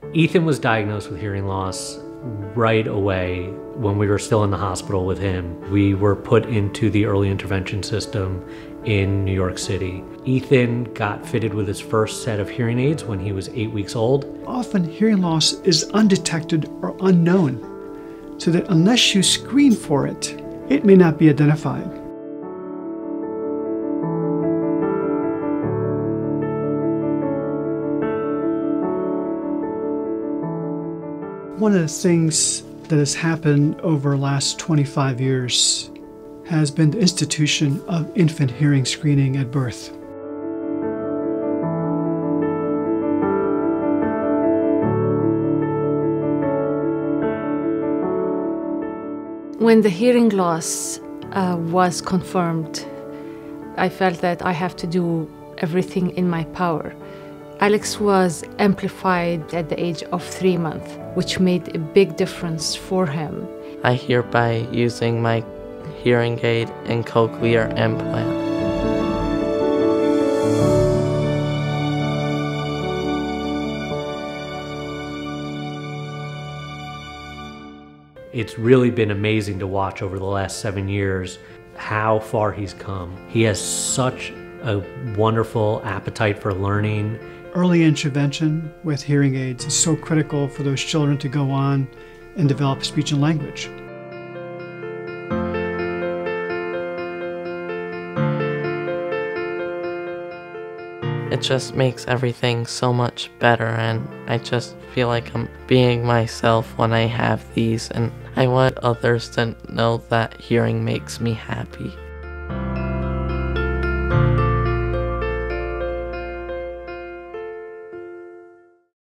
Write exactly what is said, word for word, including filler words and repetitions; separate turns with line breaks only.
Ethan was diagnosed with hearing loss right away when we were still in the hospital with him. We were put into the early intervention system in New York City. Ethan got fitted with his first set of hearing aids when he was eight weeks old.
Often hearing loss is undetected or unknown, so that unless you screen for it, it may not be identified. One of the things that has happened over the last twenty-five years has been the institution of infant hearing screening at birth.
When the hearing loss uh, was confirmed, I felt that I have to do everything in my power. Alex was amplified at the age of three months, which made a big difference for him.
I hear by using my hearing aid and cochlear implant.
It's really been amazing to watch over the last seven years how far he's come. He has such a wonderful appetite for learning.
Early intervention with hearing aids is so critical for those children to go on and develop speech and language.
It just makes everything so much better, and I just feel like I'm being myself when I have these, and I want others to know that hearing makes me happy.